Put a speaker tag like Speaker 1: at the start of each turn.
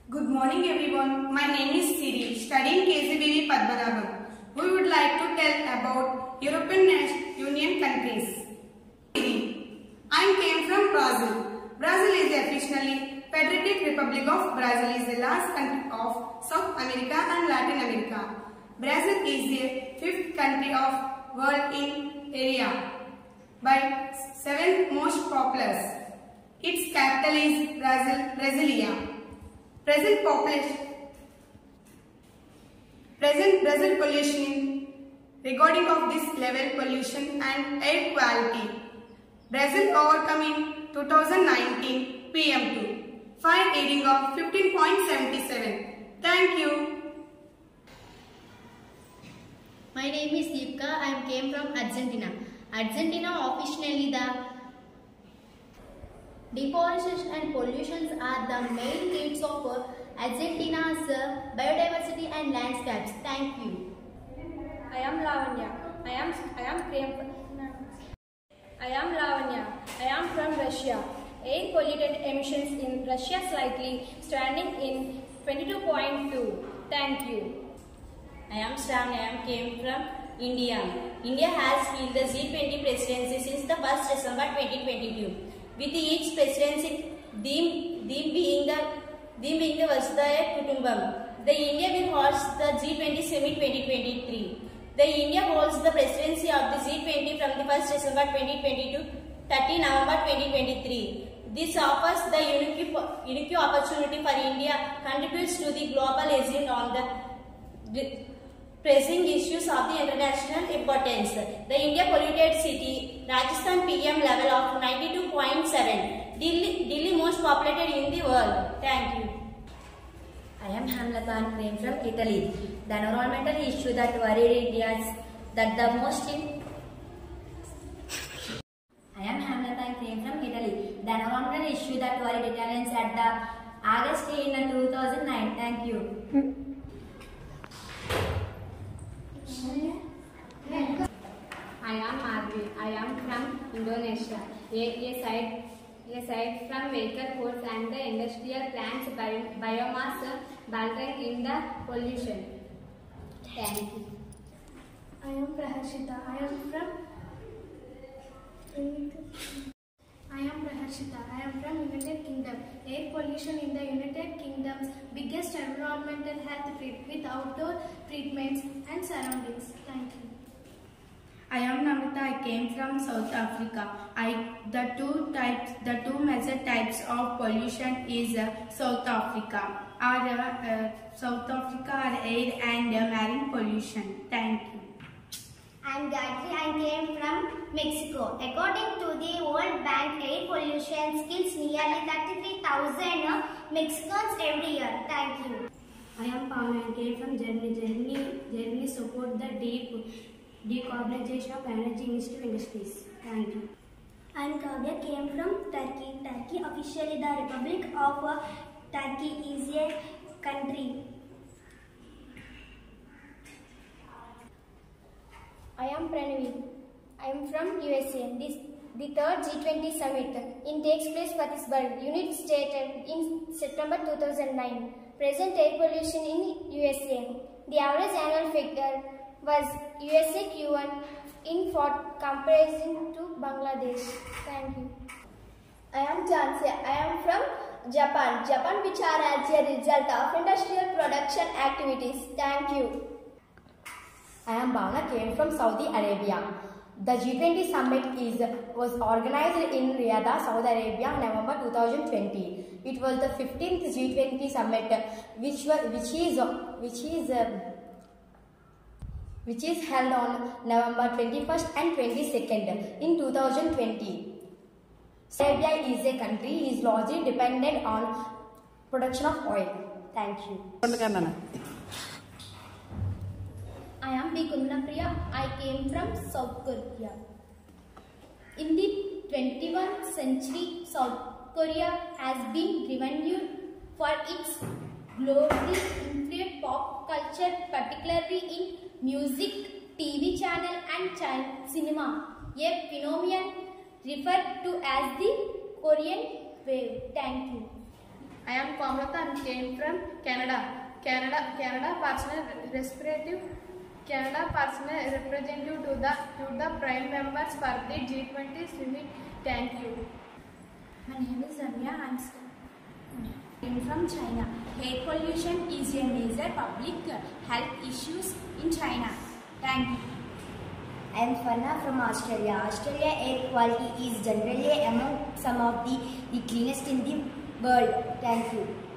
Speaker 1: Good morning everyone. My name is Siri, studying KCBV Padmanabham. We would like to tell about European Union countries. I came from Brazil. Brazil is the officially Federated Republic of Brazil is the last country of South America and Latin America. Brazil is the fifth country of world in area by seventh most populous. Its capital is Brasilia. Present Brazil pollution recording of this level pollution and air quality. Brazil overcome in 2019 PM2 fine reading of 15.77. Thank you.
Speaker 2: My name is Deepka. I came from Argentina. Argentina officially the deforestation and pollutions are the main threats of Argentina's biodiversity and landscapes. Thank you.
Speaker 3: I am Lavanya. I am from Russia. Air pollutant emissions in Russia slightly standing in 22.2. Thank you.
Speaker 4: I am Shram. Came from India. India has held the G20 presidency since the 1st December 2022. With each presidency theme being the Vasudhaiva Kutumbam. The India will host the G20 Summit 2023. The India holds the presidency of the G20 from the 1st December 2022 to 30 November 2023. This offers the unique opportunity for India contributes to the global agenda on the pressing issues of the international importance. The India polluted city, Rajasthan PM level of 92.7. Delhi most populated in the world. Thank you.
Speaker 5: I am Hamlata and came from Italy. The environmental issue that worried India is that the most in... I am Hamlata and came from Italy. The environmental issue that worried Italians at the August in 2009. Thank you.
Speaker 3: I am Marvi. I am from Indonesia. A site from vehicle ports and the industrial plants biomass bulking in the pollution. Thank you.
Speaker 6: I am Praharshita. I am from United Kingdom. Air pollution in the United Kingdom's biggest environmental health threat with outdoor treatments and surroundings. Thank you.
Speaker 7: I am Namita. I came from South Africa. The two major types of pollution is South Africa are air and marine pollution. Thank you.
Speaker 8: I am Gayatri. I came from Mexico. According to the World Bank, air pollution kills nearly 33,000 Mexicans every year. Thank you.
Speaker 9: I am Pavna. I came from Germany. Germany support the decarbonization of energy-intensive industries. Thank you.
Speaker 10: I am Kavya. Came from Turkey. Turkey, officially the Republic of Turkey, is a country.
Speaker 3: I am Pranavi. I am from USA. The third G20 summit takes place Pittsburgh, United States in September 2009. Present air pollution in USA. The average annual figure was USA Q1 in comparison to Bangladesh. Thank you.
Speaker 11: I am Jansi. I am from Japan. Japan, which are as a result of industrial production activities. Thank you.
Speaker 5: I am Bhavna, came from Saudi Arabia. The G20 summit was organized in Riyadh, Saudi Arabia, November 2020. It was the 15th G20 summit, which is held on November 21st and 22nd in 2020. Saudi Arabia is a country is largely dependent on production of oil. Thank you.
Speaker 2: I am B. Kundapriya. I came from South Korea. In the 21st century, South Korea has been renowned for its globally influential pop culture, particularly in music, TV channel and cinema, a phenomenon referred to as the Korean wave. Thank you.
Speaker 6: I am Kamlata and came from Canada. Canada personal representative to the prime members for the G20 summit. Thank you.
Speaker 12: My name is Ramya. I am from China. Air pollution is a major public health issue in China. Thank you.
Speaker 13: I am Farna from Australia. Australia air quality is generally among some of the cleanest in the world. Thank you.